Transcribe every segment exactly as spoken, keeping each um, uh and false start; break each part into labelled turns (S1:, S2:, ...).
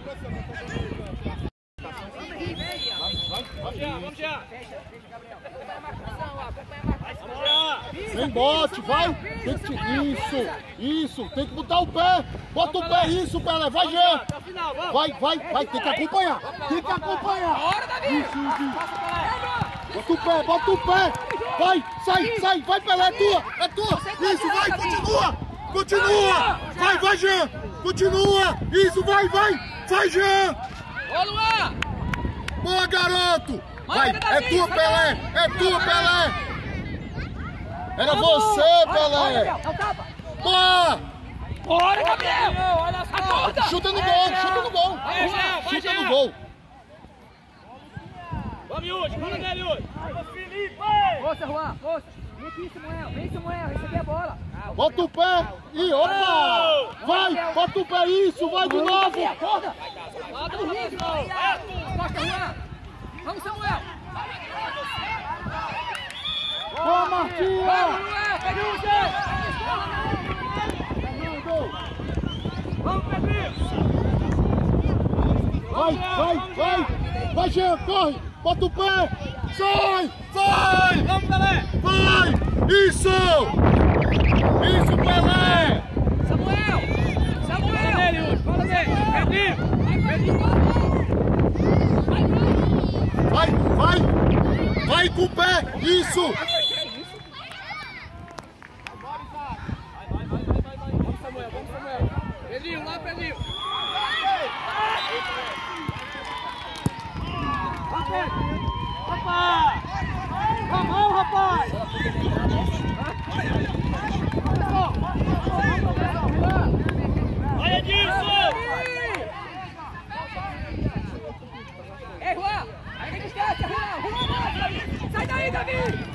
S1: Vamos já!
S2: Sem bote, vai! Tem que... Isso! Isso! Tem que botar o pé! Bota o pé! Isso, Pelé! Vai, Jean! Vai, vai, vai! Tem que acompanhar! Tem que acompanhar! Isso, isso! Bota o pé! Bota o pé! Vai! Sai! Sai! Vai, Pelé! É tua! É tua! Isso! Vai! Continua! Continua! Vai, vai, Jean! Continua! Isso! Vai, vai! Vai, Jean!
S1: Ô, Luan!
S2: Boa, garoto! Vai! É tua, Pelé! É tua, Pelé! Era você, Pelé! Boa!
S1: Bora, Gabriel! Olha só!
S2: Chuta no gol! Chuta no gol! Chuta no gol!
S1: Vamos, Yuri! Vamos nele, Yuri! Felipe!
S3: Força, Juan! Força! Vem aqui, Samuel! Vem, Samuel! Receber a bola!
S2: Bota o pé! E opa! Vai! Bota o pé! Isso! Vai de novo!
S3: Acorda! Lá do ritmo! Costa, Juan! Vamos, Samuel!
S2: Boa, Marquinhos!
S1: Vamos, Pedrinho!
S2: Vai, vai, vai! Vai, Jean, corre! Bota o pé! Sai! Vai!
S1: Vamos, Pelé!
S2: Vai! Isso! Isso, Pelé!
S3: Samuel! Samuel!
S1: Fala nele, Yuri! Fala nele! Pedrinho! Pedrinho!
S2: Vai, vai! Vai com o pé! Isso!
S1: Pedrinho, lá, Pedrinho! Rapaz! Vamos, rapaz! Olha disso!
S3: Ei, Juan! Aí tem distância, Juan! Juan! Sai daí, Davi!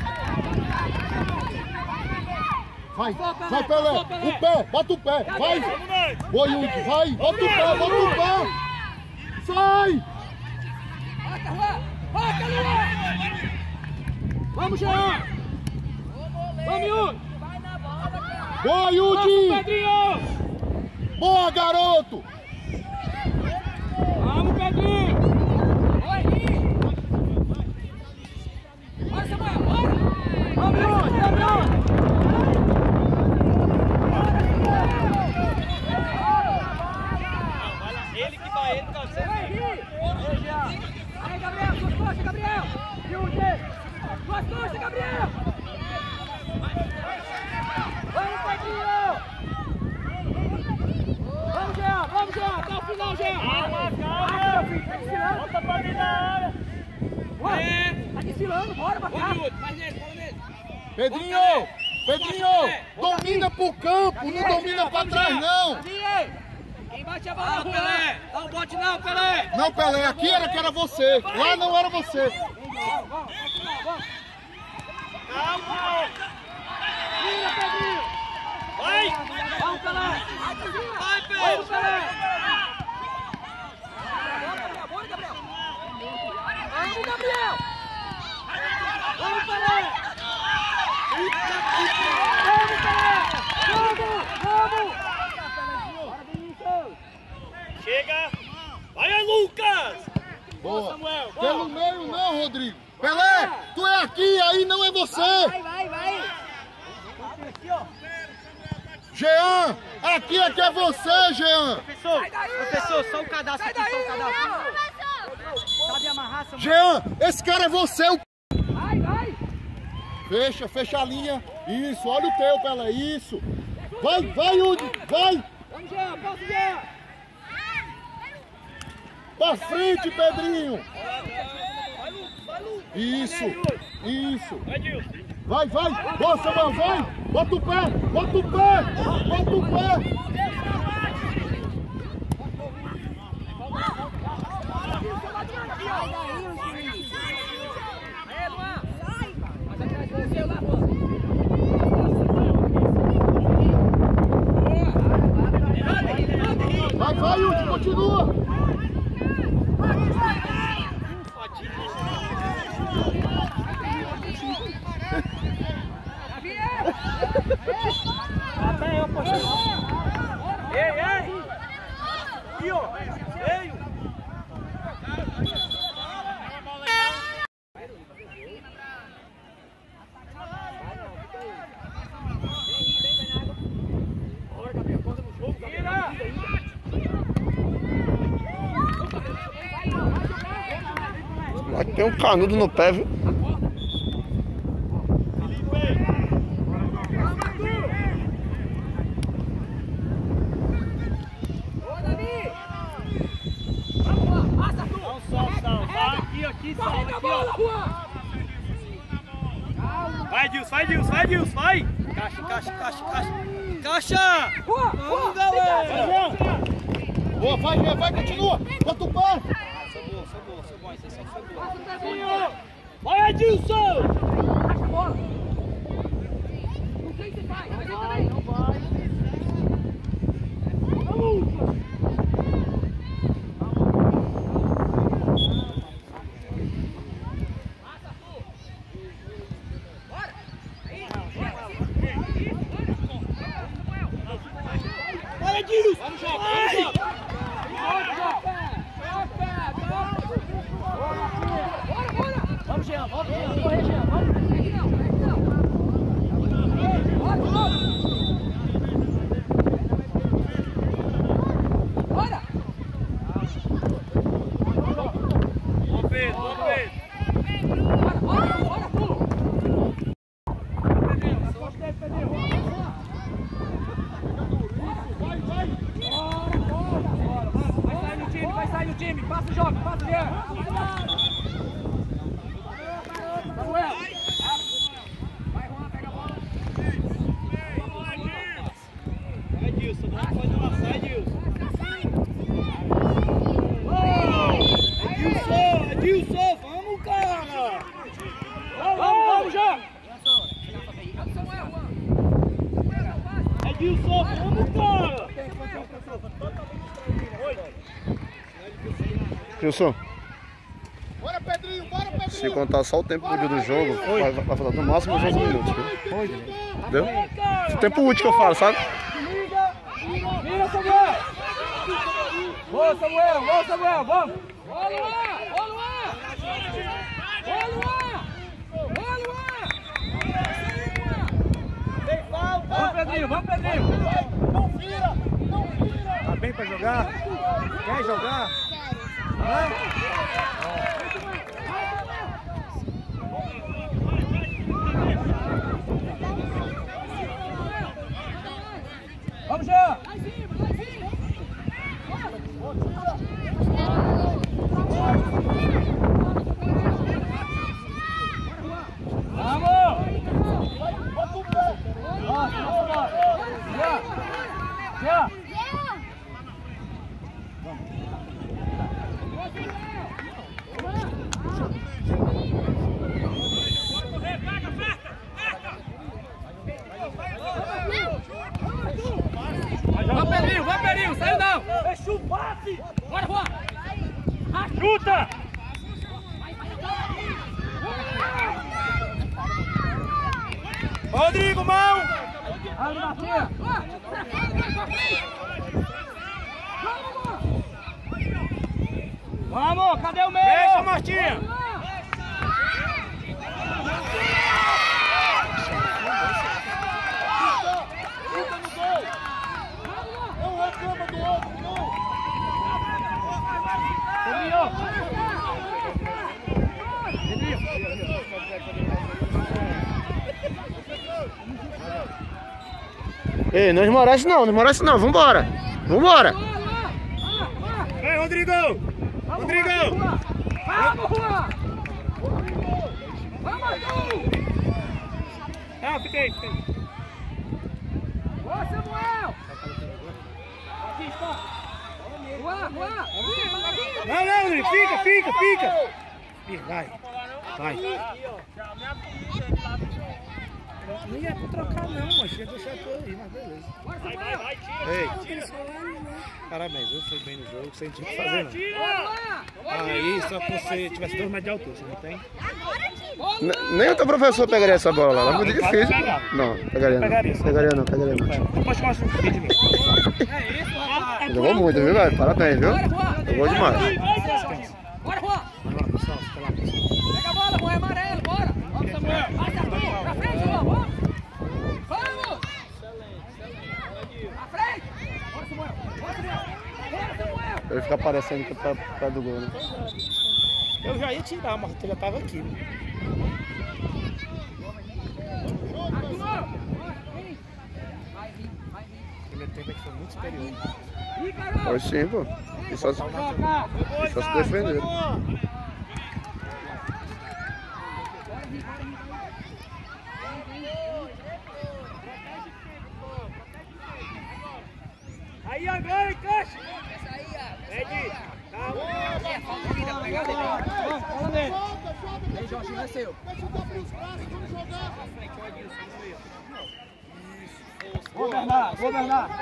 S2: Vai, vai, Pelé! O pé! Bota o pé! Vai! Boa, Yudi! Vai! Bota o pé! Bota o pé! Sai!
S3: Bota, Juan! Bota, Luan!
S1: Vamos, Jean! Vamos, Yuri!
S2: Boa,
S1: Vamos,
S2: Yudi!
S1: Pedrinho!
S2: Boa, garoto!
S1: Vamos, Pedrinho!
S3: Bora, Samuel! Bora!
S1: Vamos, Yuri! Vamos, Ele que vai, ele tá certo.
S3: Aí, Gabriel! Suas costas, Gabriel! Suas costas, Gabriel!
S1: Vamos, Pedrinho! Vamos, Jean! Vamos, Jean! Até o final, Jean! Calma, calma! Volta pra dentro da área!
S3: É! Tá desfilando, bora pra cá!
S1: Vamos, Yuri! Faz nele, fala nele!
S2: Pedrinho! Pedrinho! Domina pro campo! Não domina pra trás, não!
S1: Quem bate a bola, Pelé! Dá um bote não, Pelé!
S2: Não, Pelé, aqui era que era você. Lá não era você.
S1: Calma! Vira, Pedrinho! Vai! Vamos, Pelé! Vai, Pelé! Vamos, Pelé!
S3: Bora, Gabriel! Vamos, Gabriel!
S1: Vamos, Pelé! Vamos, Pelé! Vamos! Vamos! Chega! Vai aí, Lucas!
S2: Boa.
S1: Samuel!
S2: Pelo meio não, Rodrigo. Pelé, tu é aqui, aí não é você.
S3: Vai, vai, vai!
S2: Jean, aqui é que é você, Jean.
S1: Professor, professor, só o cadastro aqui, só o cadastro.
S3: Sabe amarrar, Samuel?
S2: Jean, esse cara é você. O...
S3: Vai, vai!
S2: Fecha, fecha a linha. Isso, olha o teu, Pelé, isso. Vai, vai, Yudi, vai.
S1: Vamos, Jean, posso, Jean!
S2: Pra frente, Pedrinho. Isso, isso. Vai, vai. Boa, Samuel, vai. Bota o pé, bota o pé, bota o pé. Vai, vai, Yudi, continua.
S1: Até eu posso. Ei, ei! Aqui, ó! Veio!
S4: Tem um canudo no pé, viu?
S1: Vai, Dilson, vai, Dilson, vai, Dilson, vai! Caixa, caixa, caixa, caixa! Caixa! Vamos, galera!
S2: Boa, vai, vai, vai, continua! Bota o pé!
S1: Foi boa, foi boa, foi boa, essa foi boa. Vai, Edilson!
S3: Caixa a bola! Não sei se vai, vai também! Não vai! Vamos!
S1: Vamos jogar! Vamos, Jean, vamos, Jean, corre, Jean, vamos! Bora! Bom Pedro, bom Pedro! Bora, bora, bora, tu! Vai sair no time, passa o jogo, passa o Jean! Samuel! Vai, Juan, pega a bola! Vai, Dilson, não pode passar, Dilson! Edilson, Edilson, vamos, cara! Vamos, vamos, já! Edilson, vamos, cara!
S4: Wilson,
S2: Bora, Pedrinho, bora, Pedrinho!
S4: se contar só o tempo útil do jogo, vai, vai faltar no máximo uns onze minutos, viu? Entendeu? O tempo útil que eu falo, sabe?
S1: Mira, Samuel! Boa, Samuel! Boa, Samuel! Vamos!
S3: Boa, Luan! Boa, Luan! Boa, Luan! Boa, Luan!
S1: Tem falta! Vamos, Pedrinho! Vamos, Pedrinho!
S2: Não vira! Não vira!
S1: Tá bem pra jogar? Quer jogar? Hã? Vamos, Jean! Vamos!
S2: Bota o pé!
S1: Nossa, nossa, Jean! Jean! Vai, Pedrinho, vai, Pedrinho, saiu não! Fechou o passe!
S3: Bora, Juan!
S1: Chuta! Rodrigo, mão! Ali, Martinha! Vamos, cadê o meio? Deixa, Martinha!
S2: Não reclama do outro, não!
S4: Ei, não esmorece não, não esmorece não, vambora! Vambora!
S1: Vem, Rodrigão! Rodrigão!
S3: Vamos, Juan! Vamos, Arthur!
S1: Ah, fiquei, fiquei.
S3: Boa, Samuel! Juan, Juan!
S1: Não, não, Rodrigo, fica, fica, fica! Vai, vai. Não ia pra trocar não, mas ia deixar tudo aí, mas beleza. Vai, vai, vai, tira! Ei, parabéns, viu? Foi bem no jogo, você não tinha que fazer não. Aí, só que você tivesse dois metros de altura, você não tem?
S4: N nem o teu professor pegaria essa bola lá, é muito difícil. Não, pegaria não. Pegaria não, pegaria não.
S1: Pode chamar um vídeo mesmo.
S4: Jogou muito, viu, velho? Parabéns, viu? Jogou demais.
S3: Bora, Juan! Pega a bola, Juan, é amarelo, bora! Vamos, Samuel! Vai, Arthur! Pra frente, Juan, vamos! Vamos! Pra frente! Bora, Samuel! Bora, Samuel! Bora, Samuel!
S4: Ele fica aparecendo que tá perto do gol, né?
S1: Eu já ia tirar, mas tu já tava aqui. Né? O primeiro tempo é que foi muito superior.
S4: Foi sim, pô. E só, só se defender.
S3: Aí agora, encaixa! Ed, calma! Fala nele! Aí, Jorginho, é seu! Boa, Bernardo! Boa, Bernardo!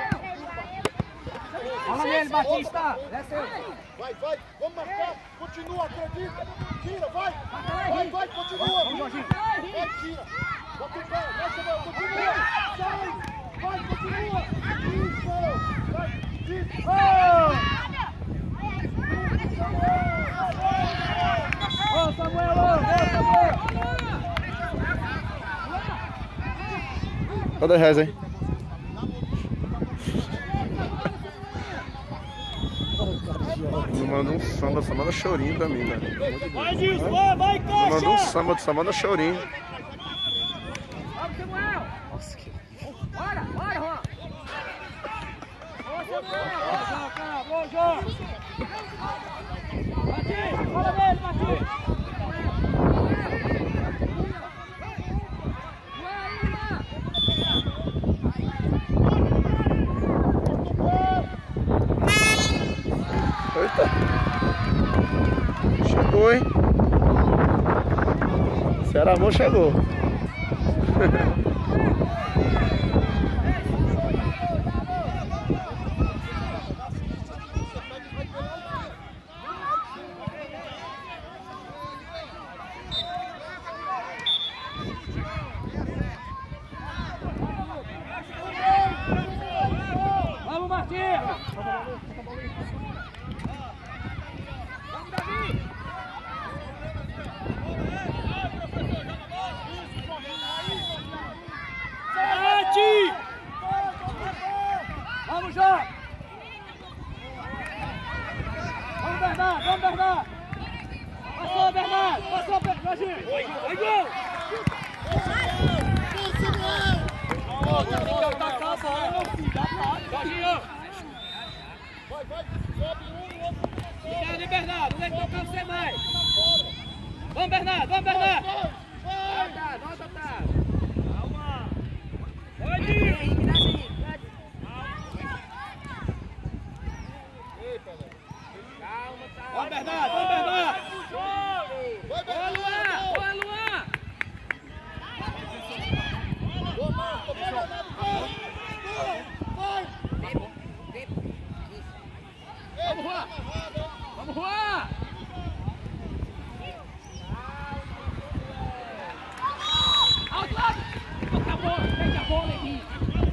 S3: Fala nele, Batista! É seu!
S2: Vai, vai! Vamos marcar! Continua, acredita! Tira, vai! Vai, vai, continua!
S3: Vamos, Jorginho!
S2: Vai, tira! Bota o pé! Vai, Samuel! Continua! Sai! Vai, continua! Isso! Vai! Isso!
S3: Ô, Samuel! Ô, Samuel!
S4: Cadê dez reais aí? Não manda um samba, só manda chorinho pra mim, velho.
S3: Vai, Gilson! Vai, vai,
S4: Não manda um
S3: caixa!
S4: samba, só manda chorinho.
S3: Vamos, Samuel!
S1: Nossa, que...
S3: Bora, bora, Juan! Ô, Samuel! Ô, João! Martins, fala nele, Martins!
S4: Eita! Chegou, hein? Ceramão chegou.
S3: Vamos, Martins! Vamos, Davi! Sete! Vamos, João! Vamos, Bernardo! Vamos, Bernardo! Passou, Bernardo! Passou, Jorginho! Vai, gol! Tem que atacar a bola, meu filho! Dá pra Jorginho!
S2: Vai, vai! Sobe um, outro!
S3: Obrigado, Bernardo! Onde é que tocar você mais? Vamos, Bernardo! Vamos, Bernardo!
S2: Vai!
S3: Vai, volta, Otávio! Calma! Pode ir! Calma, tá? Vamos, Bernardo! Vamos, Bernardo!
S2: Vai,
S3: Boa, Luan! Boa, Luan!
S2: Boa, Marco! Vai, Bernardo! Vai!
S3: Vamos, Juan! Vamos, Juan! Alto lado! Toca a bola! Pega a bola, Henrique!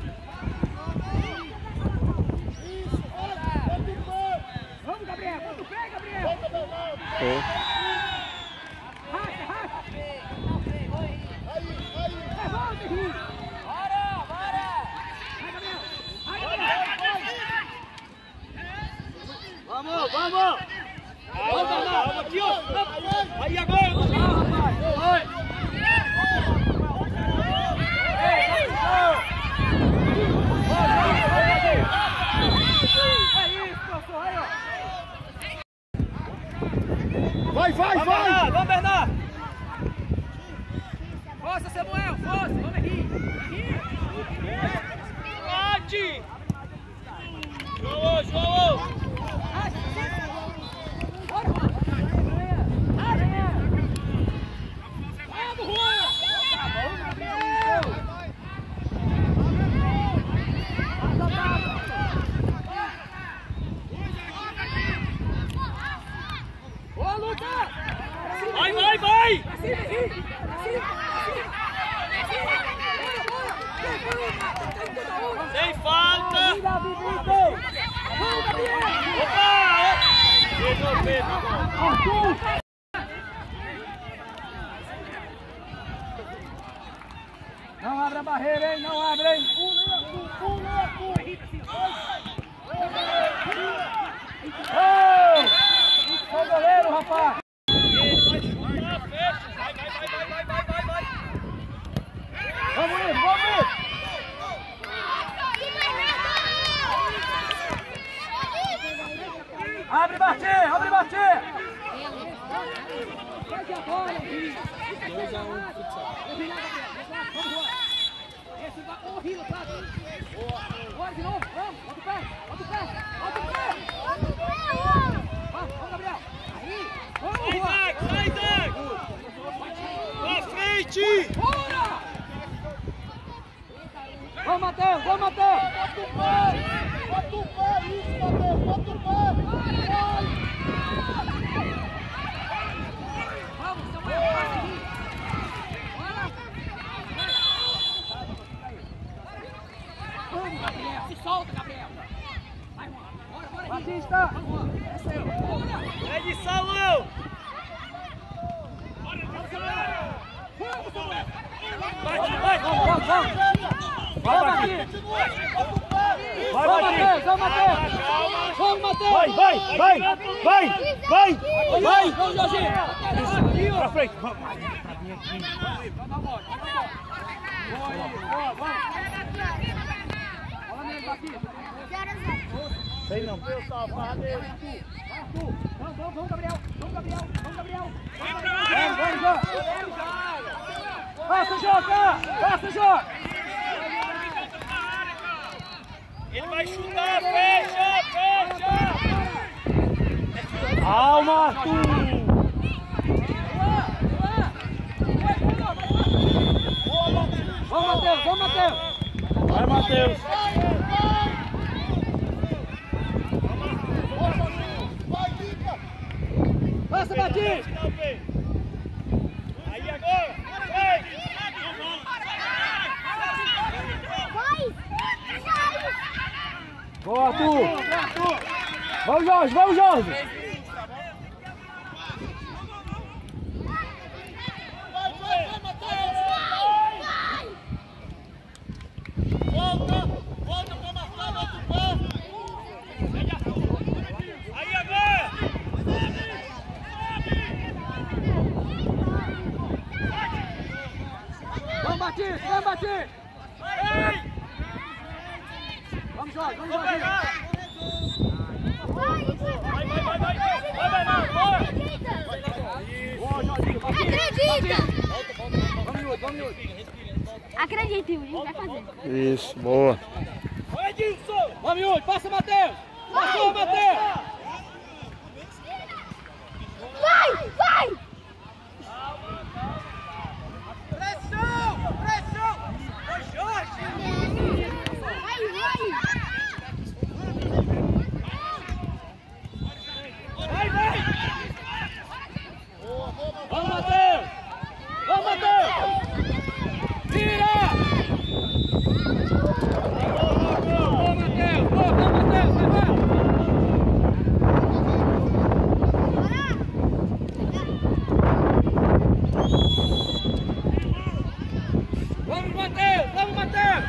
S2: Isso! Vai! Bota o pé!
S3: Vamos, Gabriel! Bota o pé, Gabriel!
S2: Volta, Bernardo!
S4: É.
S3: Racha, racha!
S2: Aí, aí!
S3: Levanta, Henrique! Bora, bora! Vai, Gabriel! Vai, Gabriel! Vamos, vamos! Vamos, Bernardo! Aqui, ó! Aí, agora! Vai!
S2: Vai, vai, vai!
S3: Vamos, Bernardo! Força, Samuel! Força! Vamos, Henrique! Bate! João, João! Bora, Juan! Vamos, Juan! Vamos, Gabriel! Boa, Lucas! Vai, vai, vai! Sem falta! Opa! Pedro, Pedro! Não abre a barreira, hein? Não abre, hein? Ô! Ô, goleiro, rapaz! Abre, Martim! Abre, Martim! dois a um futsal. Esse vai horrível, tá? Bora de novo, vamos, bota o pé, bota o pé, bota o pé! Vamos, vamos, Gabriel! Aí! Vamos, Juan!
S5: Sai, Zé! Pra frente!
S3: Bora! Vamos, Matheus, vamos, Matheus!
S2: Bota o pé! Bota o pé, isso, Matheus! Bota o pé! Vai!
S3: Vamos, Samuel, passa aqui! Bora! Vamos, Gabriel! Se solta, Gabriel! Vai, Juan! Bora, bora! Batista! Vamos, Juan! É seu! Bora!
S5: É de salão!
S3: Vamos, Samuel!
S5: Vai, vai!
S3: Vamos, vamos, vamos! Vai, Matheus!
S5: Vai,
S3: Vamos, Matheus! Vamos, Matheus! Vamos, Matheus!
S5: Vai, vai, vai! Vai! Vai!
S3: Vai! Vamos, Jorginho!
S5: Pra frente! Vamos! Sei não.
S3: Vamos, vamos, vamos, Gabriel! Vamos, Gabriel! Vamos, Gabriel! Vamos, vamos, Jô! Passa, Joca! Passa, Jô!
S5: Ele vai chutar! Fecha! Fecha!
S3: Calma, Arthur! Vamos, Matheus! Vamos, Matheus!
S5: Vai, Matheus!
S3: Passa, Batista!
S5: Aí agora! Vai!
S3: Boa, Arthur! Vamos, Jorge! Vamos, Jorge!
S2: Volta! Volta pra marcar, bota o pé!
S5: Aí agora!
S3: Vamos, Batista! Vamos, Batista! Vamos, Jorge! Vamos, Jorge!
S5: Vai, vai, vai, vai! Vai, Bernardo, bora!
S3: Acredita! Vamos, Yuri, vamos, Yuri!
S6: Acredite, Yuri, vai fazer.
S4: Isso, boa.
S5: Vai, Edilson!
S3: Vamos, Yuri! Passa, Matheus! Passou, Matheus!
S6: Vai, vai!
S5: Pressão! Pressão! Vai, Jorge!
S6: Vai, vai!
S5: Vai, vai!
S3: Vamos, Matheus! Vamos, Matheus! Tira! Boa, Matheus! Boa, vamos, Matheus! Vai, vai! Vamos, Matheus! Vamos, Matheus!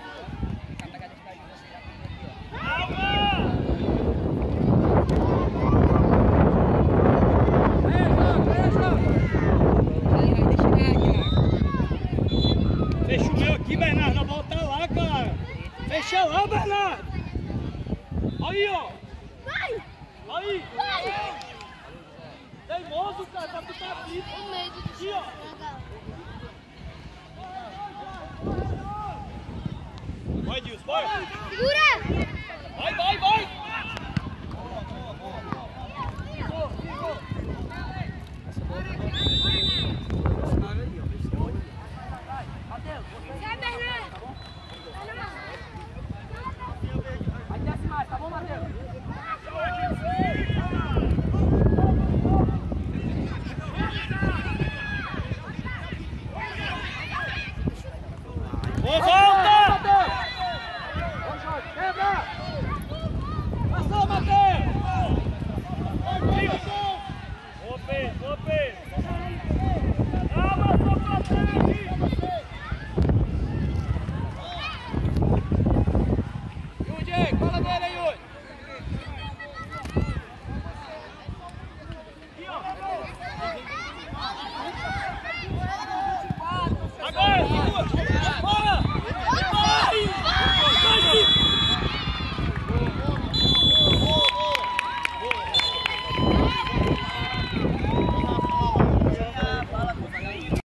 S5: Fecha o meu aqui, Bernardo. Não volta lá, cara. Fecha lá, Bernardo. Aí, ó.
S6: Vai!
S5: Aí.
S6: Vai!
S5: Teimoso, cara. Tá tudo aqui.
S6: Com medo de
S5: Aqui, ó. Vai, Dilson. Bora.